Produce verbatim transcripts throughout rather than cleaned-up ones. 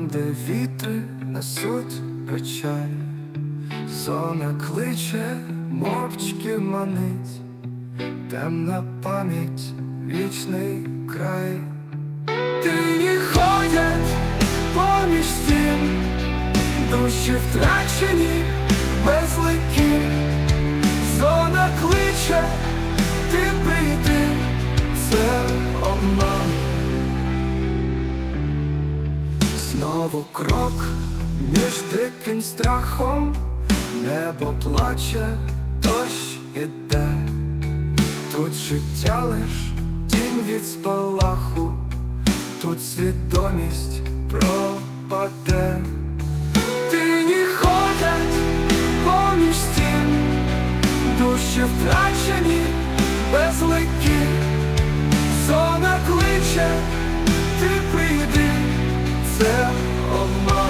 Там, де вітри несуть печаль, зона кличе, мовчки манить, темна пам'ять, вічний край. Тині ходять поміж стін, душі втрачені, безликі. Зона кличе, ти прийди, це обман. Знову крок між диким страхом, небо плаче, дощ іде. Тут життя лиш тінь від спалаху, тут свідомість пропаде. Тині ходять поміж стін, душі втрачені, безликі. Зона кличе, ти прийди, це обман.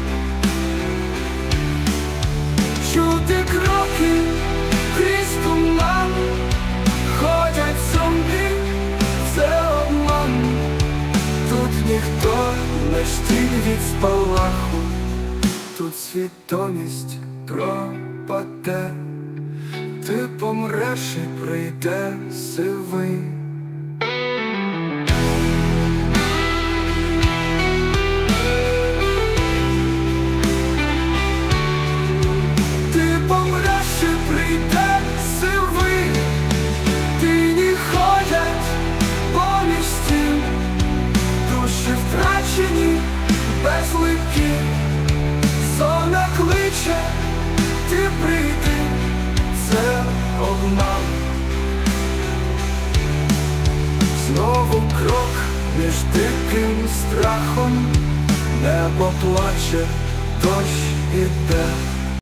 Чути кроки крізь туман, ходять зомбі, це обман. Тут ніхто не тінь від спалаху, тут свідомість пропаде. Ти помреш і прийде сивий. Безликі, зона кличе, ти прийди, це обман. Знову крок між диким страхом, небо плаче, дощ іде.